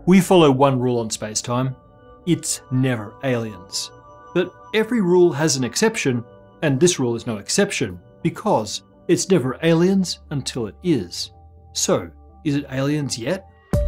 We follow one rule on space-time: it's never aliens. But every rule has an exception, and this rule is no exception, because it's never aliens until it is. So, is it aliens yet?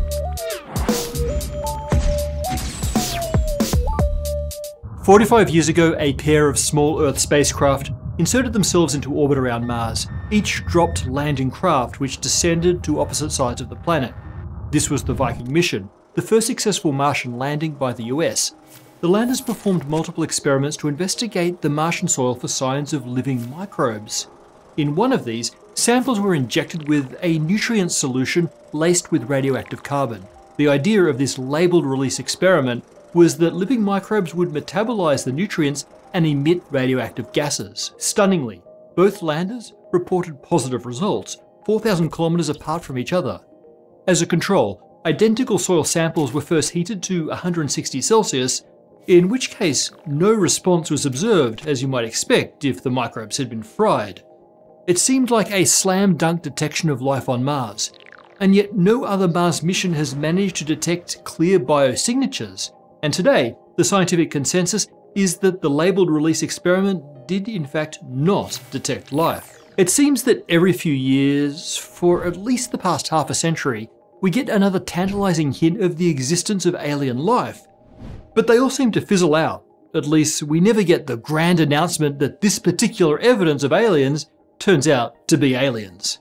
"45 years ago, a pair of small Earth spacecraft inserted themselves into orbit around Mars. Each dropped landing craft which descended to opposite sides of the planet. This was the Viking mission, the first successful Martian landing by the US. The landers performed multiple experiments to investigate the Martian soil for signs of living microbes. In one of these, samples were injected with a nutrient solution laced with radioactive carbon. The idea of this labelled release experiment was that living microbes would metabolize the nutrients and emit radioactive gases. Stunningly, both landers reported positive results, 4,000 kilometers apart from each other. As a control, identical soil samples were first heated to 160 Celsius, in which case no response was observed, as you might expect if the microbes had been fried. It seemed like a slam-dunk detection of life on Mars, and yet no other Mars mission has managed to detect clear biosignatures. And today, the scientific consensus is that the labelled release experiment did in fact not detect life. It seems that every few years, for at least the past half a century, we get another tantalising hint of the existence of alien life. But they all seem to fizzle out. At least we never get the grand announcement that this particular evidence of aliens turns out to be aliens.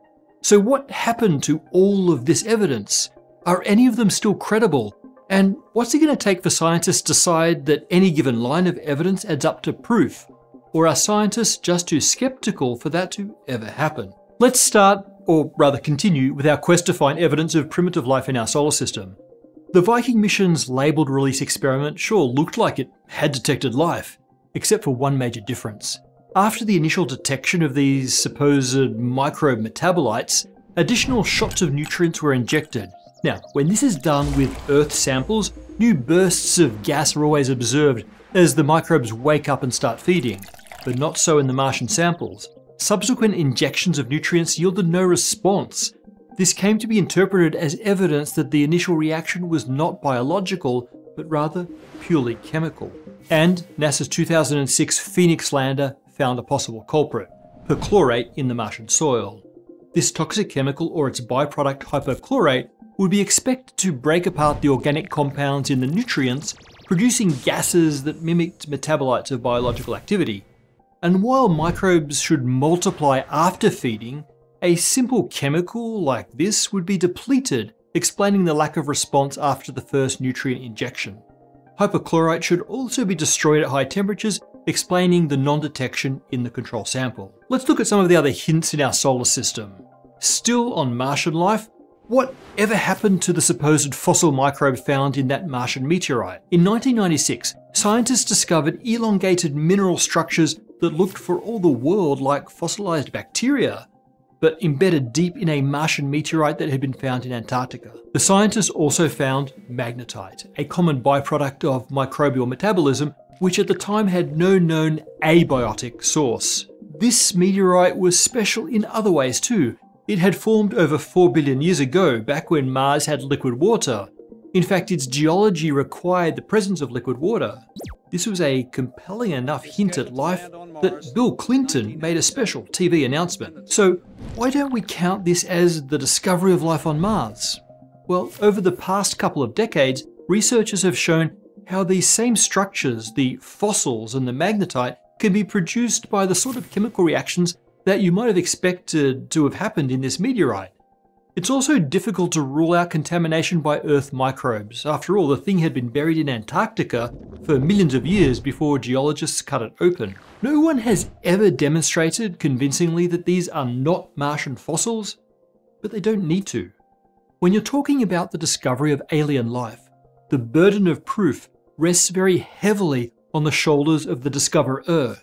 So what happened to all of this evidence? Are any of them still credible? And what's it going to take for scientists to decide that any given line of evidence adds up to proof? Or are scientists just too skeptical for that to ever happen? Let's start, or rather continue, with our quest to find evidence of primitive life in our solar system. The Viking mission's labelled release experiment sure looked like it had detected life, except for one major difference. After the initial detection of these supposed microbe metabolites, additional shots of nutrients were injected. Now, when this is done with Earth samples, new bursts of gas are always observed as the microbes wake up and start feeding, but not so in the Martian samples. Subsequent injections of nutrients yielded no response. This came to be interpreted as evidence that the initial reaction was not biological, but rather purely chemical. And NASA's 2006 Phoenix lander found a possible culprit: perchlorate in the Martian soil. This toxic chemical, or its byproduct hypochlorate, would be expected to break apart the organic compounds in the nutrients, producing gases that mimicked metabolites of biological activity. And while microbes should multiply after feeding, a simple chemical like this would be depleted, explaining the lack of response after the first nutrient injection. Hypochlorite should also be destroyed at high temperatures, explaining the non-detection in the control sample. Let's look at some of the other hints in our solar system. Still on Martian life, what ever happened to the supposed fossil microbe found in that Martian meteorite? In 1996, scientists discovered elongated mineral structures that looked for all the world like fossilized bacteria, but embedded deep in a Martian meteorite that had been found in Antarctica. The scientists also found magnetite, a common byproduct of microbial metabolism, which at the time had no known abiotic source. This meteorite was special in other ways too. It had formed over 4 billion years ago, back when Mars had liquid water. In fact, its geology required the presence of liquid water. This was a compelling enough hint at life that Bill Clinton made a special TV announcement. So why don't we count this as the discovery of life on Mars? Well, over the past couple of decades, researchers have shown how these same structures, the fossils and the magnetite, can be produced by the sort of chemical reactions that you might have expected to have happened in this meteorite. It's also difficult to rule out contamination by Earth microbes. After all, the thing had been buried in Antarctica for millions of years before geologists cut it open. No one has ever demonstrated convincingly that these are not Martian fossils, but they don't need to. When you're talking about the discovery of alien life, the burden of proof rests very heavily on the shoulders of the discoverer.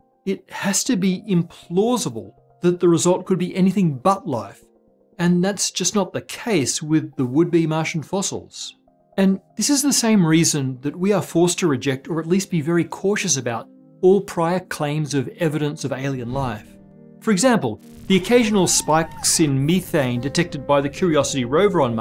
It has to be implausible that the result could be anything but life, and that's just not the case with the would-be Martian fossils. And this is the same reason that we are forced to reject, or at least be very cautious about, all prior claims of evidence of alien life. For example, the occasional spikes in methane detected by the Curiosity rover on Mars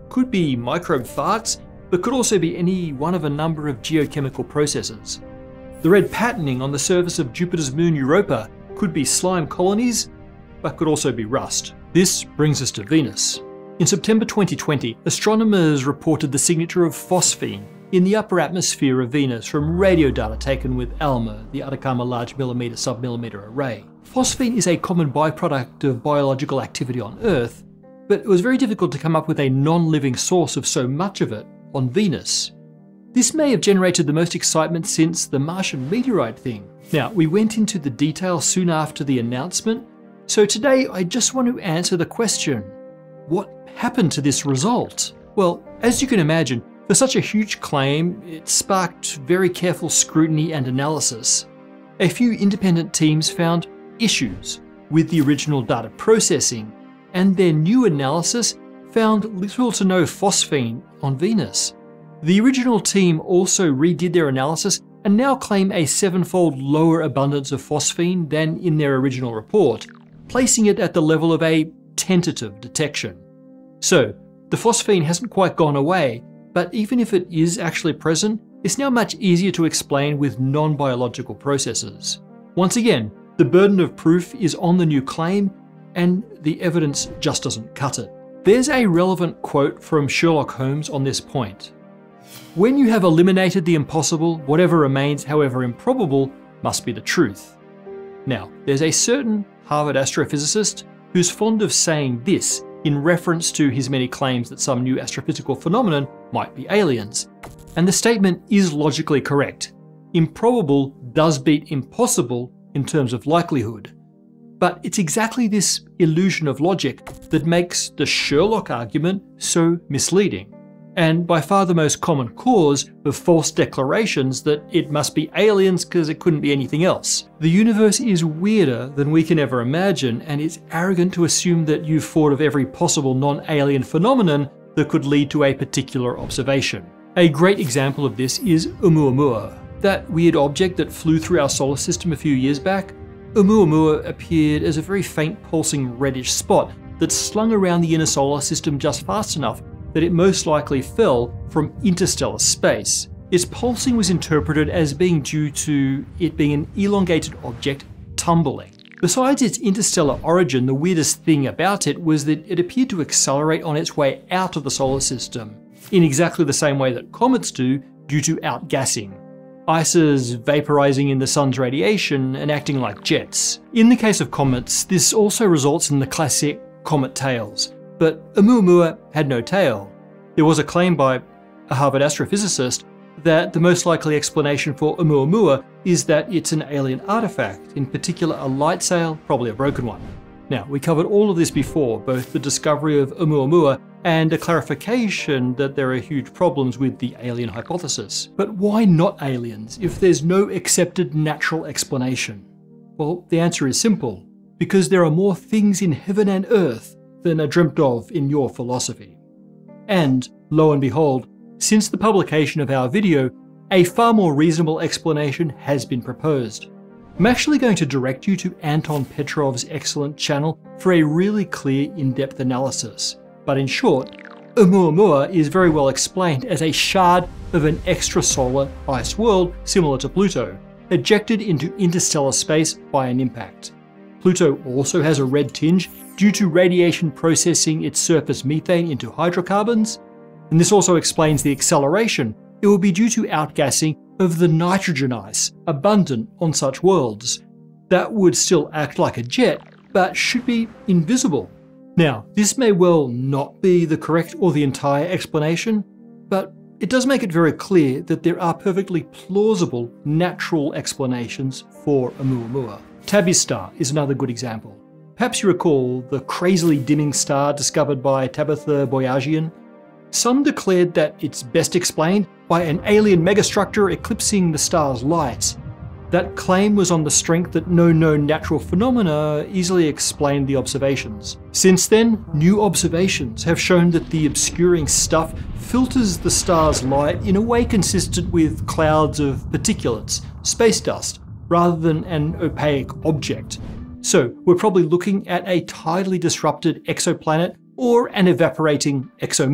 could be microbe farts, but could also be any one of a number of geochemical processes. The red patterning on the surface of Jupiter's moon Europa could be slime colonies, but could also be rust. This brings us to Venus. In September 2020, astronomers reported the signature of phosphine in the upper atmosphere of Venus from radio data taken with ALMA, the Atacama Large Millimeter Submillimeter Array. Phosphine is a common byproduct of biological activity on Earth, but it was very difficult to come up with a non-living source of so much of it on Venus. This may have generated the most excitement since the Martian meteorite thing. Now, we went into the details soon after the announcement, so today I just want to answer the question, what happened to this result? Well, as you can imagine, for such a huge claim, it sparked very careful scrutiny and analysis. A few independent teams found issues with the original data processing, and their new analysis found little to no phosphine on Venus. The original team also redid their analysis and now claim a 7-fold lower abundance of phosphine than in their original report, placing it at the level of a tentative detection. So, the phosphine hasn't quite gone away, but even if it is actually present, it's now much easier to explain with non-biological processes. Once again, the burden of proof is on the new claim, and the evidence just doesn't cut it. There's a relevant quote from Sherlock Holmes on this point. When you have eliminated the impossible, whatever remains, however improbable, must be the truth. Now, there's a certain Harvard astrophysicist who's fond of saying this in reference to his many claims that some new astrophysical phenomenon might be aliens. And the statement is logically correct. Improbable does beat impossible in terms of likelihood. But it's exactly this illusion of logic that makes the Sherlock argument so misleading, and by far the most common cause of false declarations that it must be aliens because it couldn't be anything else. The universe is weirder than we can ever imagine, and it's arrogant to assume that you've thought of every possible non-alien phenomenon that could lead to a particular observation. A great example of this is Oumuamua, that weird object that flew through our solar system a few years back. Oumuamua appeared as a very faint pulsing reddish spot that slung around the inner solar system just fast enough that it most likely fell from interstellar space. Its pulsing was interpreted as being due to it being an elongated object tumbling. Besides its interstellar origin, the weirdest thing about it was that it appeared to accelerate on its way out of the solar system, in exactly the same way that comets do due to outgassing. Ices vaporizing in the sun's radiation and acting like jets. In the case of comets, this also results in the classic comet tails. But Oumuamua had no tail. There was a claim by a Harvard astrophysicist that the most likely explanation for Oumuamua is that it's an alien artifact, in particular a light sail, probably a broken one. Now, we covered all of this before, both the discovery of Oumuamua and a clarification that there are huge problems with the alien hypothesis. But why not aliens if there's no accepted natural explanation? Well, the answer is simple. Because there are more things in heaven and earth than are dreamt of in your philosophy. And, lo and behold, since the publication of our video, a far more reasonable explanation has been proposed. I'm actually going to direct you to Anton Petrov's excellent channel for a really clear, in-depth analysis. But in short, Oumuamua is very well explained as a shard of an extrasolar ice world similar to Pluto, ejected into interstellar space by an impact. Pluto also has a red tinge due to radiation processing its surface methane into hydrocarbons, and this also explains the acceleration. It will be due to outgassing of the nitrogen ice abundant on such worlds. That would still act like a jet, but should be invisible. Now, this may well not be the correct or the entire explanation, but it does make it very clear that there are perfectly plausible natural explanations for Oumuamua. Tabby's star is another good example. Perhaps you recall the crazily dimming star discovered by Tabitha Boyajian. Some declared that it's best explained by an alien megastructure eclipsing the star's light. That claim was on the strength that no known natural phenomena easily explained the observations. Since then, new observations have shown that the obscuring stuff filters the star's light in a way consistent with clouds of particulates, space dust, rather than an opaque object. So we're probably looking at a tidally disrupted exoplanet or an evaporating exomoon.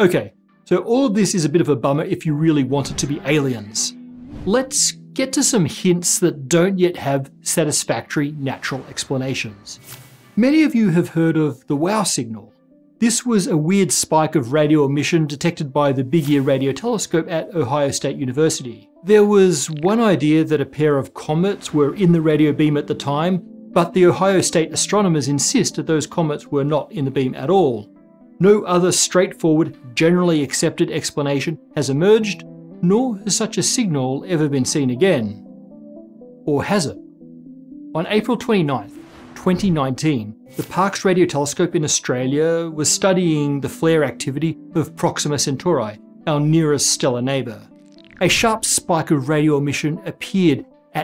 Okay, so all of this is a bit of a bummer if you really want it to be aliens. Let's get to some hints that don't yet have satisfactory natural explanations. Many of you have heard of the WOW signal. This was a weird spike of radio emission detected by the Big Ear radio telescope at Ohio State University. There was one idea that a pair of comets were in the radio beam at the time, but the Ohio State astronomers insist that those comets were not in the beam at all. No other straightforward, generally accepted explanation has emerged, nor has such a signal ever been seen again. Or has it? On April 29th, 2019, the Parkes Radio Telescope in Australia was studying the flare activity of Proxima Centauri, our nearest stellar neighbour. A sharp spike of radio emission appeared at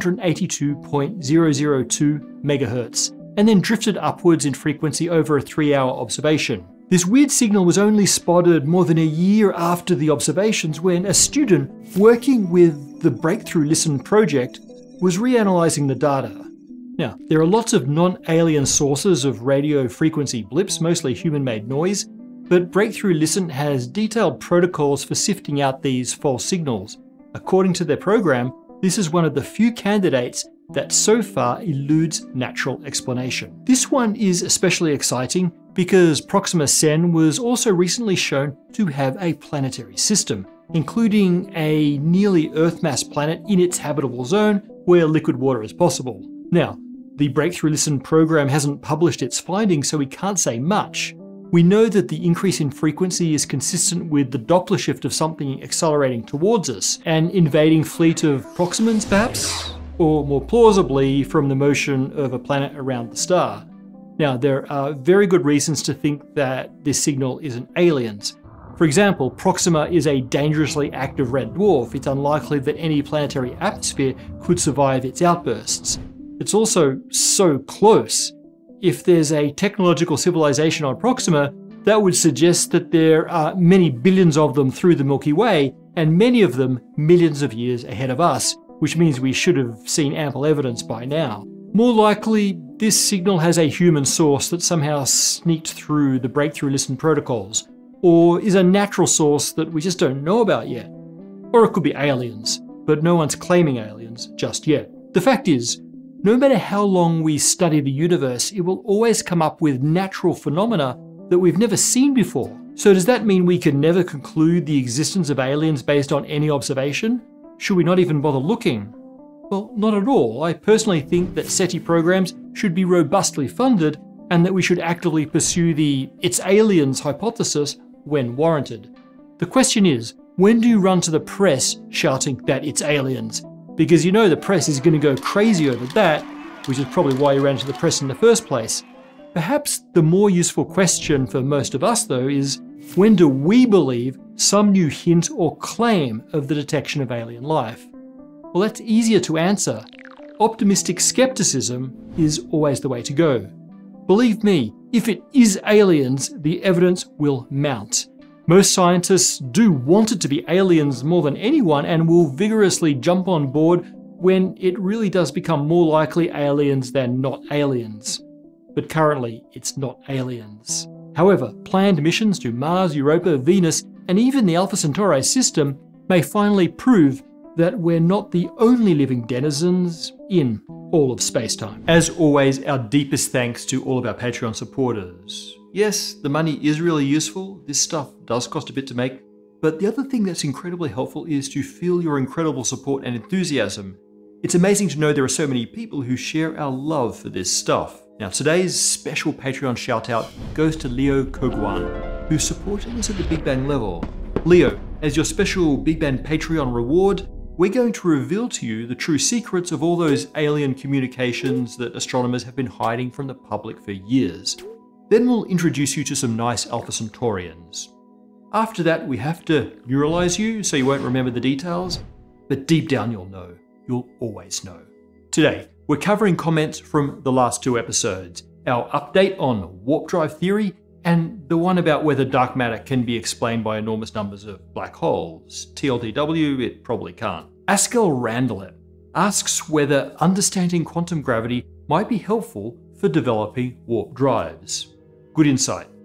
982.002 MHz and then drifted upwards in frequency over a 3-hour observation. This weird signal was only spotted more than a year after the observations when a student working with the Breakthrough Listen project was reanalyzing the data. Now, there are lots of non-alien sources of radio frequency blips, mostly human-made noise, but Breakthrough Listen has detailed protocols for sifting out these false signals. According to their program, this is one of the few candidates that so far eludes natural explanation. This one is especially exciting because Proxima Cen was also recently shown to have a planetary system, including a nearly Earth-mass planet in its habitable zone where liquid water is possible. Now, the Breakthrough Listen program hasn't published its findings, so we can't say much. We know that the increase in frequency is consistent with the Doppler shift of something accelerating towards us, an invading fleet of Proximans perhaps? Or more plausibly, from the motion of a planet around the star. Now, there are very good reasons to think that this signal isn't aliens. For example, Proxima is a dangerously active red dwarf. It's unlikely that any planetary atmosphere could survive its outbursts. It's also so close. If there's a technological civilization on Proxima, that would suggest that there are many billions of them through the Milky Way, and many of them millions of years ahead of us, which means we should have seen ample evidence by now. More likely, this signal has a human source that somehow sneaked through the Breakthrough Listen protocols, or is a natural source that we just don't know about yet. Or it could be aliens, but no one's claiming aliens just yet. The fact is, no matter how long we study the universe, it will always come up with natural phenomena that we've never seen before. So does that mean we can never conclude the existence of aliens based on any observation? Should we not even bother looking? Well, not at all. I personally think that SETI programs should be robustly funded and that we should actively pursue the "it's aliens" hypothesis when warranted. The question is, when do you run to the press shouting that it's aliens? Because you know the press is going to go crazy over that, which is probably why you ran to the press in the first place. Perhaps the more useful question for most of us, though, is when do we believe some new hint or claim of the detection of alien life? Well, that's easier to answer. Optimistic skepticism is always the way to go. Believe me, if it is aliens, the evidence will mount. Most scientists do want it to be aliens more than anyone and will vigorously jump on board when it really does become more likely aliens than not aliens. But currently, it's not aliens. However, planned missions to Mars, Europa, Venus, and even the Alpha Centauri system may finally prove that we're not the only living denizens in all of space-time. As always, our deepest thanks to all of our Patreon supporters. Yes, the money is really useful. This stuff does cost a bit to make. But the other thing that's incredibly helpful is to feel your incredible support and enthusiasm. It's amazing to know there are so many people who share our love for this stuff. Now, today's special Patreon shout-out goes to Leo Koguan, who's supporting us at the Big Bang level. Leo, as your special Big Bang Patreon reward, we're going to reveal to you the true secrets of all those alien communications that astronomers have been hiding from the public for years. Then we'll introduce you to some nice Alpha Centaurians. After that, we have to neuralize you so you won't remember the details, but deep down you'll know. You'll always know. Today, we're covering comments from the last 2 episodes, our update on warp drive theory, and the one about whether dark matter can be explained by enormous numbers of black holes. TLDW, it probably can't. Askel Randelet asks whether understanding quantum gravity might be helpful for developing warp drives. Good insight.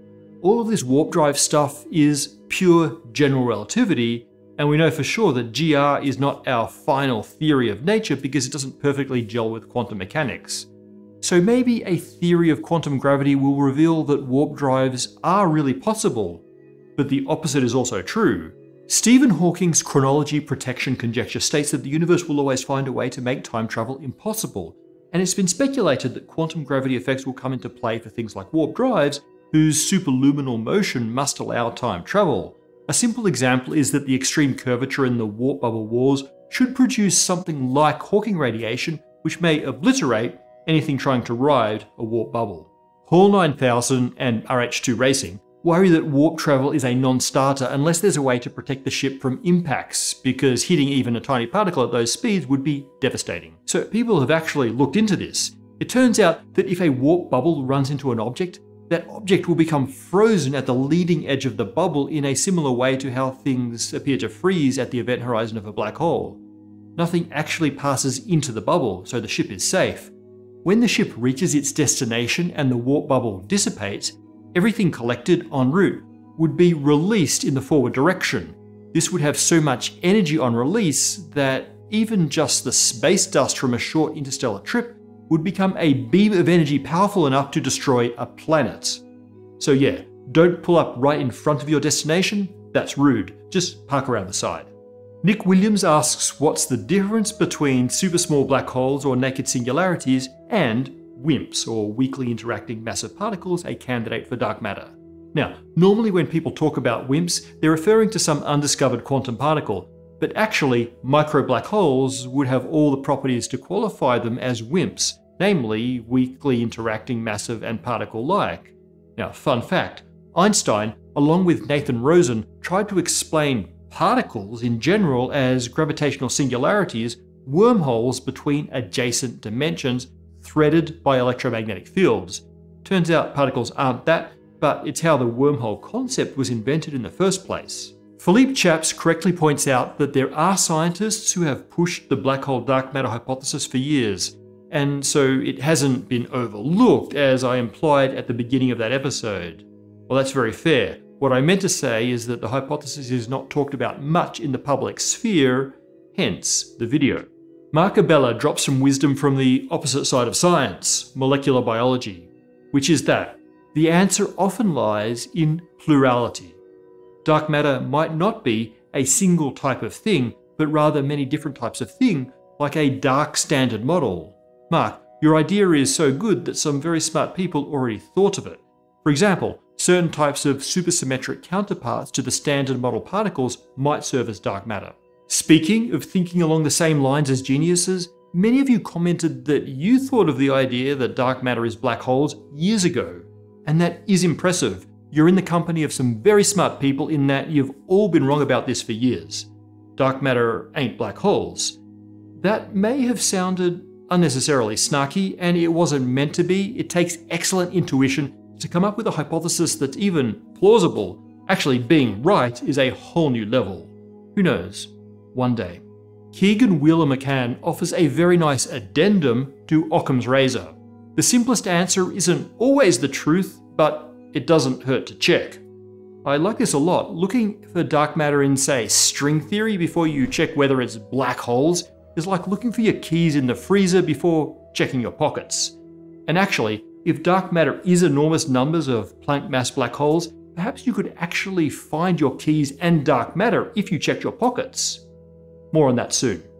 all of this warp drive stuff is pure general relativity, and we know for sure that GR is not our final theory of nature because it doesn't perfectly gel with quantum mechanics. So maybe a theory of quantum gravity will reveal that warp drives are really possible, but the opposite is also true. Stephen Hawking's chronology protection conjecture states that the universe will always find a way to make time travel impossible, and it's been speculated that quantum gravity effects will come into play for things like warp drives, whose superluminal motion must allow time travel. A simple example is that the extreme curvature in the warp bubble walls should produce something like Hawking radiation, which may obliterate anything trying to ride a warp bubble. Hall 9000 and RH2 Racing worry that warp travel is a non-starter unless there's a way to protect the ship from impacts, because hitting even a tiny particle at those speeds would be devastating. So people have actually looked into this. It turns out that if a warp bubble runs into an object, that object will become frozen at the leading edge of the bubble in a similar way to how things appear to freeze at the event horizon of a black hole. Nothing actually passes into the bubble, so the ship is safe. When the ship reaches its destination and the warp bubble dissipates, everything collected en route would be released in the forward direction. This would have so much energy on release that even just the space dust from a short interstellar trip would become a beam of energy powerful enough to destroy a planet. So yeah, don't pull up right in front of your destination, that's rude, just park around the side. Nick Williams asks what's the difference between super small black holes or naked singularities and WIMPs, or weakly interacting massive particles, a candidate for dark matter. Now, normally when people talk about WIMPs, they're referring to some undiscovered quantum particle, but actually micro black holes would have all the properties to qualify them as WIMPs, namely weakly interacting massive and particle-like. Now, fun fact, Einstein, along with Nathan Rosen, tried to explain particles in general as gravitational singularities, wormholes between adjacent dimensions threaded by electromagnetic fields. Turns out particles aren't that, but it's how the wormhole concept was invented in the first place. Philippe Chaps correctly points out that there are scientists who have pushed the black hole dark matter hypothesis for years, and so it hasn't been overlooked, as I implied at the beginning of that episode. Well, that's very fair. What I meant to say is that the hypothesis is not talked about much in the public sphere, hence the video. Mark Abella drops some wisdom from the opposite side of science, molecular biology, which is that the answer often lies in plurality. Dark matter might not be a single type of thing, but rather many different types of thing, like a dark standard model. Mark, your idea is so good that some very smart people already thought of it. For example, certain types of supersymmetric counterparts to the standard model particles might serve as dark matter. Speaking of thinking along the same lines as geniuses, many of you commented that you thought of the idea that dark matter is black holes years ago. And that is impressive. You're in the company of some very smart people in that you've all been wrong about this for years. Dark matter ain't black holes. That may have sounded unnecessarily snarky, and it wasn't meant to be. It takes excellent intuition to come up with a hypothesis that's even plausible. Actually, being right is a whole new level. Who knows? One day. Keegan Wheeler McCann offers a very nice addendum to Occam's razor. The simplest answer isn't always the truth, but it doesn't hurt to check. I like this a lot. Looking for dark matter in, say, string theory before you check whether it's black holes is like looking for your keys in the freezer before checking your pockets. And actually, if dark matter is enormous numbers of Planck mass black holes, perhaps you could actually find your keys and dark matter if you checked your pockets. More on that soon.